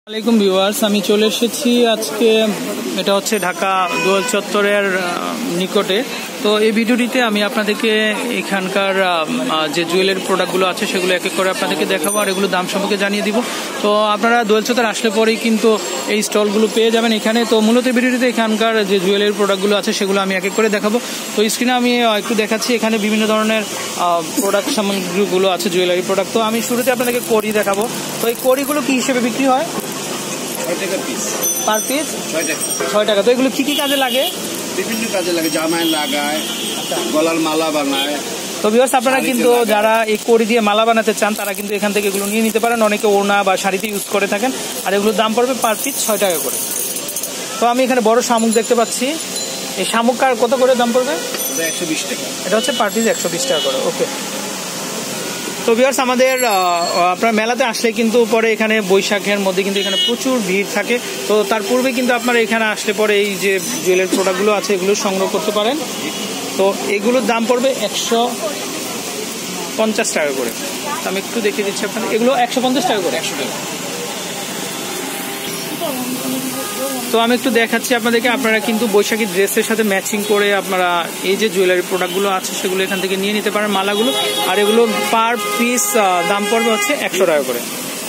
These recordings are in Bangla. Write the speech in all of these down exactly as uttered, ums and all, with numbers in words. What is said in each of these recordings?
আসসালামাইকুম ভিউয়ার্স, আমি চলে এসেছি আজকে। এটা হচ্ছে ঢাকা দোয়েল চত্বরের নিকটে। তো এই ভিডিওটিতে আমি আপনাদেরকে এখানকার যে জুয়েলারি প্রোডাক্টগুলো আছে সেগুলো এক এক করে আপনাদেরকে দেখাবো আর এগুলো দাম সম্পর্কে জানিয়ে দিব। তো আপনারা দোয়েল চত্বর আসলে পরেই কিন্তু এই স্টলগুলো পেয়ে যাবেন এখানে। তো মূলত ভিডিওটিতে এখানকার যে জুয়েলারি প্রোডাক্টগুলো আছে সেগুলো আমি এক এক করে দেখাবো। তো স্ক্রিনে আমি একটু দেখাচ্ছি, এখানে বিভিন্ন ধরনের প্রোডাক্ট সামগ্রীগুলো আছে, জুয়েলারি প্রোডাক্ট। তো আমি শুরুতে আপনাদেরকে কড়ি দেখাবো। তো এই কড়িগুলো কি হিসেবে বিক্রি হয়? পার পিস ছয় টাকা। তো এগুলো কি কি কাজে লাগে? বিভিন্ন কাজে লাগে, জামায় লাগায়, গলার মালা বানায়। তো ভিউয়ার্স, আপনারা কিন্তু যারা এই কড়ি দিয়ে মালা বানাতে চান তারা কিন্তু এখান থেকে এগুলো নিয়ে নিতে পারেন। অনেকে ওড়না বা শাড়িতে ইউজ করে থাকেন। আর এগুলোর দাম পড়বে পার পিস ছয় টাকা করে। তো আমি এখানে বড় শামুক দেখতে পাচ্ছি। এই শামুকটার কত করে দাম পড়বে? একশো বিশ টাকা। এটা হচ্ছে পার পিস একশো বিশ টাকা করে। ওকে। তো ভিউয়ার্স, আমাদের আপনার মেলাতে আসলে কিন্তু পরে এখানে বৈশাখের মধ্যে কিন্তু এখানে প্রচুর ভিড় থাকে। তো তার পূর্বে কিন্তু আপনারা এখানে আসলে পরে এই যে জুয়েলারি প্রোডাক্টগুলো আছে এগুলো সংগ্রহ করতে পারেন। তো এগুলোর দাম পড়বে একশো পঞ্চাশ টাকা করে। আমি একটু দেখিয়ে দিচ্ছি আপনাদের, এগুলো একশো পঞ্চাশ টাকা করে। একশো টাকা। তো আমি একটু দেখাচ্ছি আপনাদেরকে। আপনারা কিন্তু বৈশাখী ড্রেসের সাথে ম্যাচিং করে আপনারা এই যে জুয়েলারি প্রোডাক্টগুলো আছে সেগুলো এখান থেকে নিয়ে নিতে পারেন, মালাগুলো। আর এগুলো পার পিস দাম পড়বে হচ্ছে একশো টাকা করে।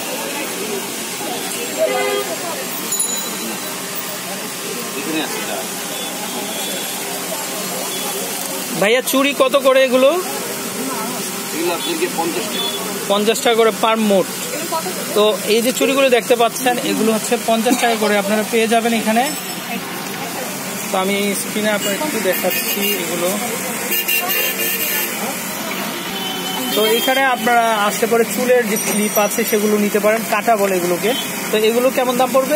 ভাইয়া, চুড়ি কত করে এগুলো? পঞ্চাশ টাকা করে পার মোট। তো এই যে চুড়িগুলো দেখতে পাচ্ছেন এগুলো হচ্ছে পঞ্চাশ টাকা করে আপনারা পেয়ে যাবেন এখানে। তো আমি স্ক্রিনে আপনার একটু দেখাচ্ছি এগুলো। তো এখানে আপনারা আসতে পরে চুলের যে ক্লিপ আছে সেগুলো নিতে পারেন, কাটা বলে এগুলোকে। তো এগুলো কেমন দাম পড়বে?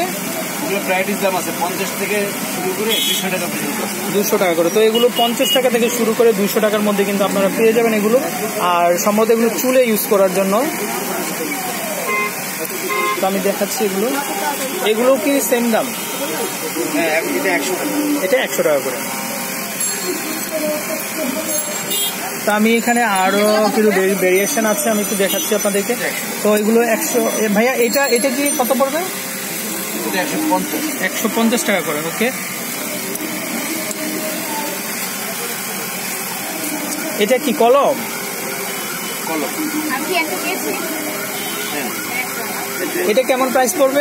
দুশো টাকা করে। তো এগুলো পঞ্চাশ টাকা থেকে শুরু করে দুশো টাকার মধ্যে কিন্তু আপনারা পেয়ে যাবেন এগুলো। আর সম্ভবত এগুলো চুলে ইউজ করার জন্য। তো আমি দেখাচ্ছি এগুলো। এগুলো কি সেম দাম? এটা একশো টাকা করে। তো আমি এখানে আরো কিছু ভেরিয়েশন আছে, আমি একটু দেখাচ্ছি আপনাদেরকে। তো এগুলো একশো। ভাইয়া, এটা এটা কি কত পড়বে? একশো পঞ্চাশ টাকা করে। ওকে। এটা কি কলম? কলম। এটা কেমন প্রাইস পড়বে?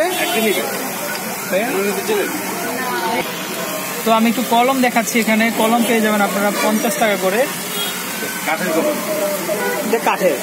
তো আমি একটু কলম দেখাচ্ছি এখানে। কলম পেয়ে যাবেন আপনারা পঞ্চাশ টাকা করে। কাঠের কলম। এটা কাঠের।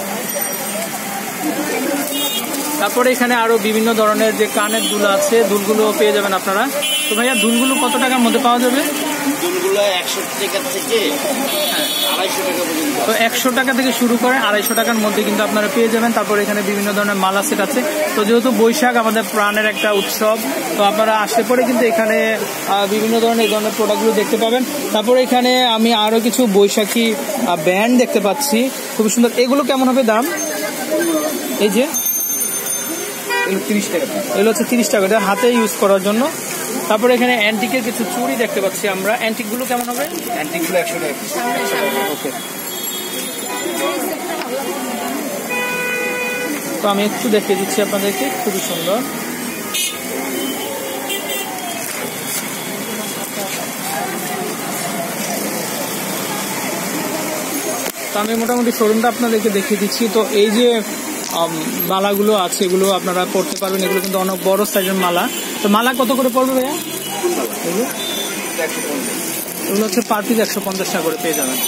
তারপরে এখানে আরো বিভিন্ন ধরনের যে কানের দুল আছে, দুলগুলো পেয়ে যাবেন আপনারা। তো ভাইয়া, দুলগুলো কত টাকার মধ্যে পাওয়া যাবে? দুলগুলো একশো টাকা থেকে আড়াইশো টাকা পর্যন্ত। তো একশো টাকা থেকে শুরু করে আড়াইশো টাকার মধ্যে কিন্তু আপনারা পেয়ে যাবেন। তারপরে এখানে বিভিন্ন ধরনের মালা সেট আছে। তো যেহেতু বৈশাখ আমাদের প্রাণের একটা উৎসব, তো আপনারা আসলে পরে কিন্তু এখানে বিভিন্ন ধরনের এই ধরনের প্রোডাক্টগুলো দেখতে পাবেন। তারপরে এখানে আমি আরো কিছু বৈশাখী ব্যান্ড দেখতে পাচ্ছি, খুব সুন্দর। এগুলো কেমন হবে দাম? এই যে তিরিশ টাকা। এগুলো হচ্ছে তিরিশ টাকা, এটা হাতে ইউজ করার জন্য। তারপরে এখানে অ্যান্টিকের কিছু চুড়ি দেখতে পাচ্ছি আমরা। অ্যান্টিকগুলো কেমন হবে? অ্যান্টিকগুলো একশো টাকা। ওকে। তো আমি একটু দেখিয়ে দিচ্ছি আপনাদেরকে, খুবই সুন্দর। তো আমি মোটামুটি শোরুমটা আপনাদেরকে দেখিয়ে দিচ্ছি। তো এই যে মালাগুলো আছে এগুলো আপনারা পড়তে পারবেন। এগুলো কিন্তু অনেক বড় সাইজের মালা। তো মালা কত করে পড়বে ভাইয়া? এগুলো হচ্ছে পার পিস একশো পঞ্চাশ টাকা করে পেয়ে যাবেন।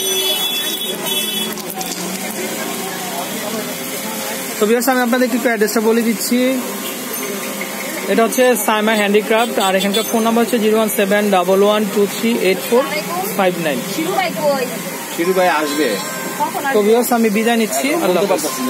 তো ভিউয়ার্স, আমি আপনাদেরকে একটু অ্যাড্রেসটা বলে দিচ্ছি। এটা হচ্ছে সাইমা হ্যান্ডিক্রাফট। আর এখানকার ফোন নাম্বার হচ্ছে zero one seven double one two three eight four five nine. Shiru ভাই আসবে। তো ভিউয়ার্স, আমি বিদায় নিচ্ছি। আল্লাহ হাফেজ।